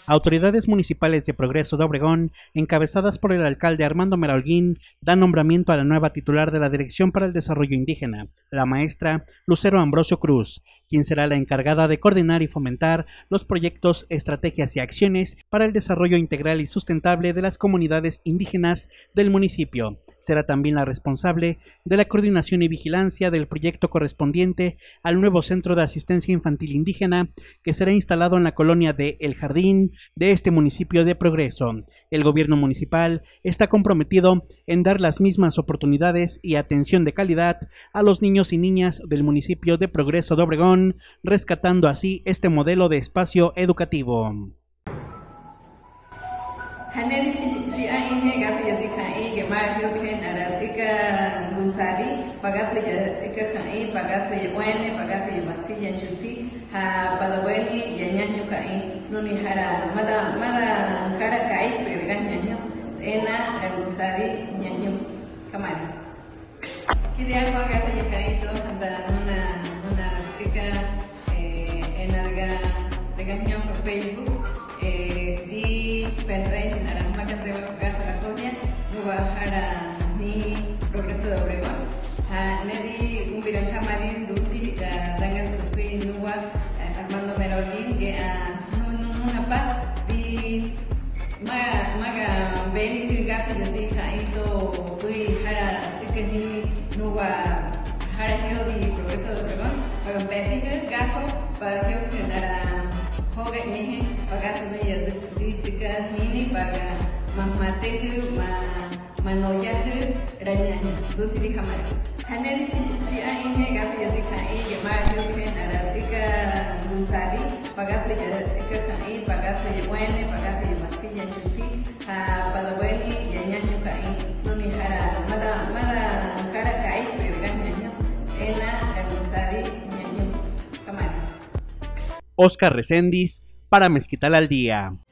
Autoridades municipales de Progreso de Obregón, encabezadas por el alcalde Armando Merholguín, dan nombramiento a la nueva titular de la Dirección para el Desarrollo Indígena, la maestra Lucero Ambrosio Cruz, quien será la encargada de coordinar y fomentar los proyectos, estrategias y acciones para el desarrollo integral y sustentable de las comunidades indígenas del municipio. Será también la responsable de la coordinación y vigilancia del proyecto correspondiente al nuevo Centro de Asistencia Infantil Indígena que será instalado en la colonia de El Jardín de este municipio de Progreso. El gobierno municipal está comprometido en dar las mismas oportunidades y atención de calidad a los niños y niñas del municipio de Progreso de Obregón, rescatando así este modelo de espacio educativo. Facebook di pentoy narang maganda gasa lakonya nuwa hara ni Progreso de Obregón nedi umbiran kamarin duti dengan sesuai nuwa Armando Merholguín que nunapa di maga beni di gasa yasi kaito tui hara tikeni nuwa hara yo di Progreso de Obregón para beni gato para yo kenara hoga ini pagat no ya zika ini paga mamate manoya ranya duti di kamar haneri si ini gato ya zika ini ma yo ke naratika dusari pagat ya zika kai pagat ya wene pagat ya masinya chuti pada wene ya nyanyo kai nuni hara mada kara kai pegan nyanyo ena dusari nyanyo kamar. Oscar Reséndiz para Mezquital al Día.